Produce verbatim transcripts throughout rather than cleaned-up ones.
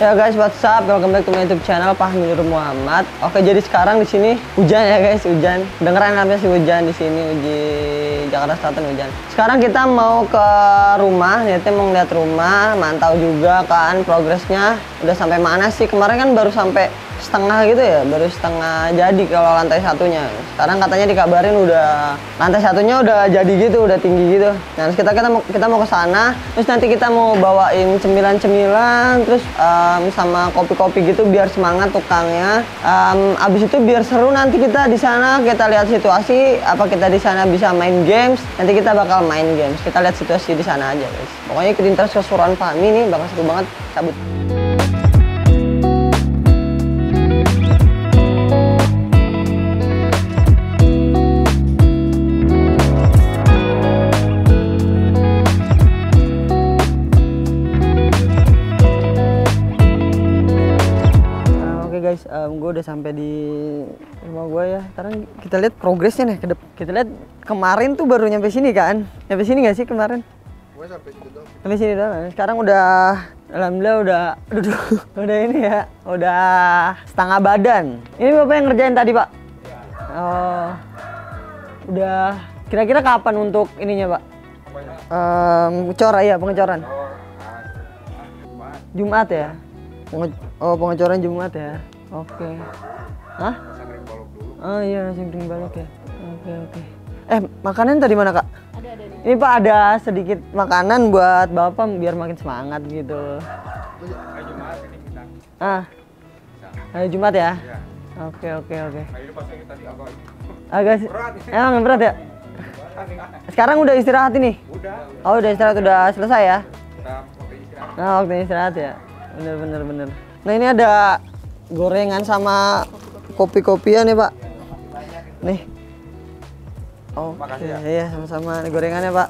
Ya guys, what's up? Welcome back to my YouTube channel Fahmi Nur Muhammad. Oke, jadi sekarang di sini hujan ya guys, hujan. Dengeran namanya sih hujan di sini, uji Jakarta Selatan hujan. Sekarang kita mau ke rumah, niatnya mau ngeliat rumah, mantau juga kan progresnya. Udah sampai mana sih? Kemarin kan baru sampai setengah gitu ya, baru setengah jadi kalau lantai satunya. Sekarang katanya dikabarin udah lantai satunya udah jadi gitu, udah tinggi gitu. Nah, terus kita kita mau kita mau ke sana, terus nanti kita mau bawain cemilan-cemilan, terus um, sama kopi-kopi gitu biar semangat tukangnya. Um, abis itu biar seru nanti kita di sana kita lihat situasi apa kita di sana bisa main games. Nanti kita bakal main games. Kita lihat situasi di sana aja guys. Pokoknya ikutin terus keseruan Fahmi nih, bakal seru banget. Cabut. Guys, um, gue udah sampai di rumah gue ya. Sekarang kita lihat progresnya nih ke depan. Kita lihat kemarin tuh baru nyampe sini kan? Nyampe sini nggak sih kemarin? Gue sampai sini doang. Sampai sini doang. Sekarang udah, alhamdulillah udah, aduh, udah ini ya, udah setengah badan. Ini bapak yang ngerjain tadi pak? Ya. Oh, udah. Kira-kira kapan untuk ininya pak? Um, cor ya, pengecoran. Jumat ya? Oh, pengecoran Jumat ya. Oke. Okay. Hah? Oh iya, singkring balok ya. Oke, okay, oke. Okay. Eh, makanan tadi mana, Kak? Ada, ada. Ini. Ini Pak ada sedikit makanan buat Bapak biar makin semangat gitu. Hari Jumat ini kita. Ah. Hari Jumat ya? Iya. Oke, oke, oke. Hari pas yang tadi agak agak berat. Emang berat ya? Sekarang udah istirahat ini? Udah. Oh, udah istirahat, udah selesai ya? Udah waktu istirahat. Nah, waktu istirahat ya. Bener, bener, bener. Nah, ini ada gorengan sama kopi-kopian ya Pak. Nih. Oh, makasih ya. Iya, sama-sama. Ini gorengannya Pak.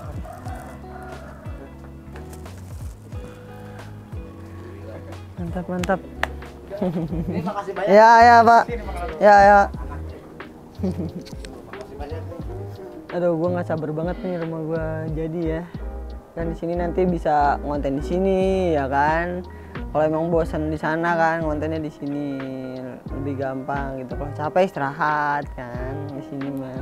Mantap, mantap. Ini makasih banyak. Ya, ya Pak. Ya, ya. Aduh, gua nggak sabar banget nih rumah gua jadi ya. Kan di sini nanti bisa ngonten di sini ya kan. Kalau emang bosan di sana kan kontennya di sini lebih gampang gitu. Kalau capek istirahat kan di sini mah.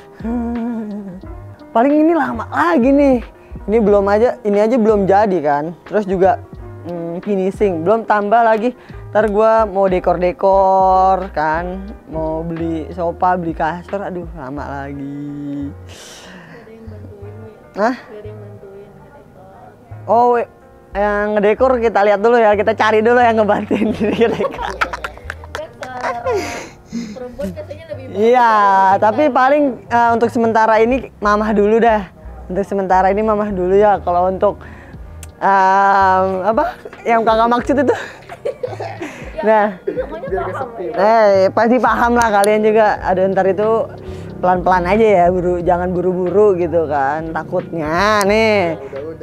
Paling ini lama lagi nih. Ini belum aja, ini aja belum jadi kan. Terus juga hmm, finishing, belum tambah lagi. Ntar gua mau dekor-dekor kan, mau beli sofa, beli kasur. Aduh, lama lagi. Ada yang bantuin nih. Hah? Ada yang bantuin ngedekor. Oh, yang ngedekor kita lihat dulu ya, kita cari dulu yang ngebantuin ngedekor. Perempuan biasanya lebih bagus. Iya, tapi paling uh, untuk sementara ini mamah dulu dah. Untuk sementara ini mamah dulu ya. Kalau untuk um, apa yang kakak maksud itu? Nah, eh pasti paham lah kalian juga. Ada ntar itu pelan-pelan aja ya, buru, jangan buru-buru gitu kan. Takutnya nih.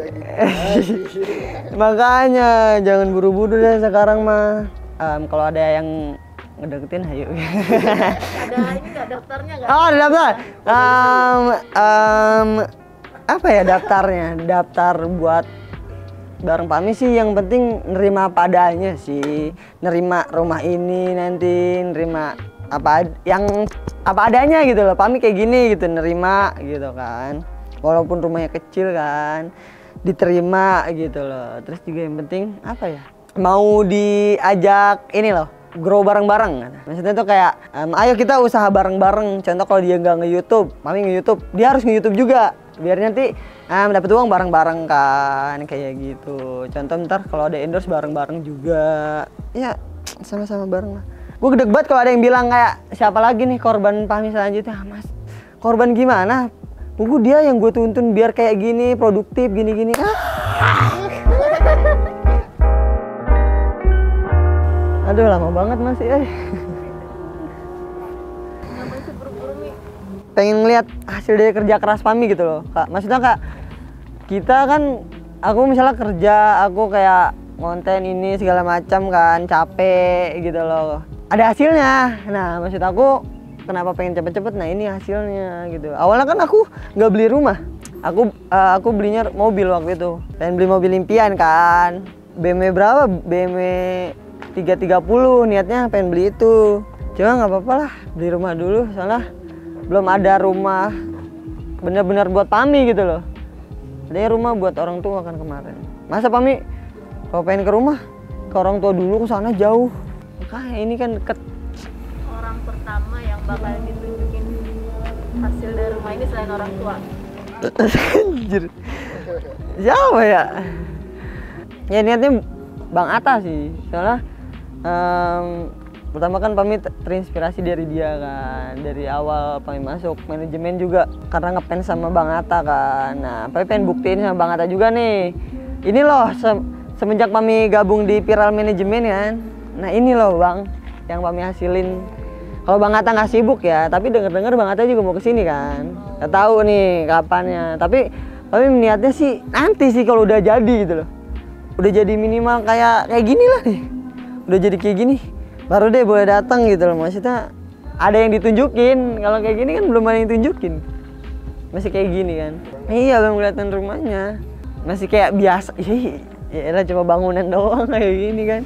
Makanya jangan buru-buru deh sekarang mah. Um, kalau ada yang ngedeketin, ayo. Ada ini nggak daftarnya nggak? Oh, ada daftar. Um, um, apa ya daftarnya? Daftar buat bareng Fahmi sih. Yang penting nerima padanya sih. Nerima rumah ini nanti, nerima apa yang apa adanya gitu loh. Fahmi kayak gini gitu, nerima gitu kan. Walaupun rumahnya kecil kan, diterima gitu loh. Terus juga yang penting apa ya? Mau diajak ini loh, grow bareng-bareng. Maksudnya tuh kayak, um, ayo kita usaha bareng-bareng. Contoh kalau dia nggak nge-YouTube, Fahmi nge-YouTube, dia harus nge-YouTube juga. Biar nanti um, dapat uang bareng-bareng kan, kayak gitu. Contoh ntar kalau ada endorse bareng-bareng juga. Ya, sama-sama bareng lah. Gue gede banget kalau ada yang bilang kayak, siapa lagi nih korban Fahmi selanjutnya? Ah, Mas, korban gimana? Tunggu dia yang gue tuntun biar kayak gini, produktif, gini-gini. Ah. Aduh, lama banget masih. Eh. Ngapain sih buru-buru nih? Pengen ngeliat hasil dari kerja keras Fahmi gitu loh, Kak. Maksudnya Kak, kita kan, aku misalnya kerja, aku kayak ngonten ini segala macam kan, capek gitu loh. Ada hasilnya. Nah, maksud aku kenapa pengen cepet-cepet? Nah, ini hasilnya gitu. Awalnya kan aku nggak beli rumah. Aku uh, aku belinya mobil waktu itu. Pengen beli mobil impian kan. B M W berapa? B M W tiga tiga puluh niatnya pengen beli itu. Cuma nggak apa-apa lah, beli rumah dulu, soalnya belum ada rumah bener-bener buat Pami gitu loh. Ada rumah buat orang tua kan kemarin. Masa Pami kalau pengen ke rumah ke orang tua dulu, ke sana jauh. Makanya ini kan deket. Orang pertama yang bakal ditunjukin hasil dari rumah ini selain orang tua. Anjir. Siapa ya? Ya niatnya Bang Atta sih. Soalnya um, pertama kan Pami terinspirasi dari dia kan. Dari awal Pami masuk manajemen juga karena ngefans sama Bang Atta kan. Nah, Pami pengen buktiin sama Bang Atta juga nih. Ini loh se semenjak Pami gabung di Viral Manajemen kan. Nah, ini loh Bang yang Pami hasilin. Kalau Bang Atta nggak sibuk ya, tapi denger-dengar Bang Atta juga mau kesini kan. Nggak tahu nih kapannya. Tapi Pami niatnya sih nanti sih kalau udah jadi gitu loh. Udah jadi minimal kayak kayak gini lah nih. Udah jadi kayak gini, baru deh boleh datang gitu loh. Maksudnya ada yang ditunjukin. Kalau kayak gini kan belum ada yang ditunjukin. Masih kayak gini kan. Iya, belum kelihatan rumahnya. Masih kayak biasa. Ih, ya elah cuma bangunan doang kayak gini kan.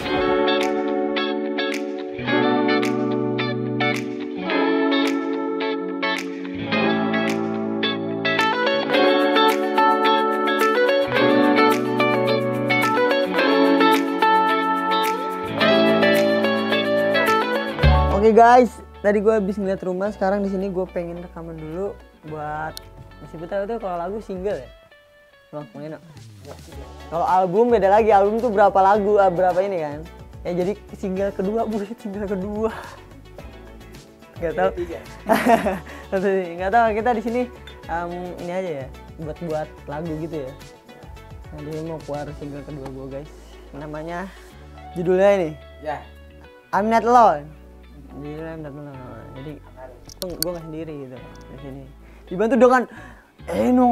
Oke guys, tadi gue habis ngeliat rumah, sekarang di sini gue pengen rekaman dulu buat disebutnya itu kalau lagu single ya, Bang Mengeno. Kalau album beda lagi, album tuh berapa lagu, ah, berapa ini kan? Ya jadi single kedua, buset single kedua. Gak tau, nggak tahu kita di sini um, ini aja ya, buat buat lagu gitu ya. Nah, jadi mau keluar single kedua gue guys, namanya judulnya ini. Ya. I'm Not Alone. Jadi I'm Not Alone. Jadi gue nggak sendiri gitu di sini. Dibantu dengan Eno.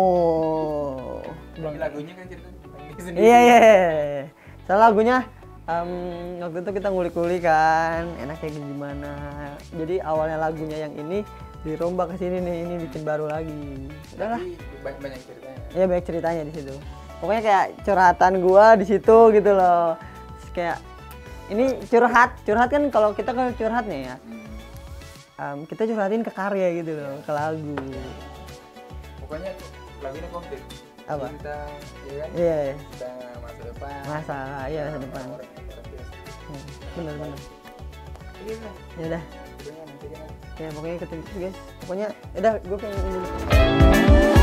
Bang lagunya kan cerita sendiri. Iya iya. iya. Soalnya lagunya um, waktu itu kita ngulik-ngulik kan, enaknya gimana. Jadi awalnya lagunya yang ini dirombak ke sini nih, ini bikin baru lagi. Udahlah. Banyak, banyak ceritanya. Iya banyak ceritanya di situ. Pokoknya kayak curhatan gua di situ gitu loh. Terus kayak ini curhat, curhat kan kalau kita kan curhat nih ya. Um, kita curhatin ke karya gitu loh, ke lagu. Pokoknya lagunya komplit. Apa? Cerita, ya kan? Iya. Kita masa depan. Masalah, iya masa depan. Orang yang terbiasa. Hmm, bener bener. Iya lah. Ya udah. Pokoknya nanti kan. Ya pokoknya ikutin terus guys. Pokoknya, ya udah gue pengen dulu.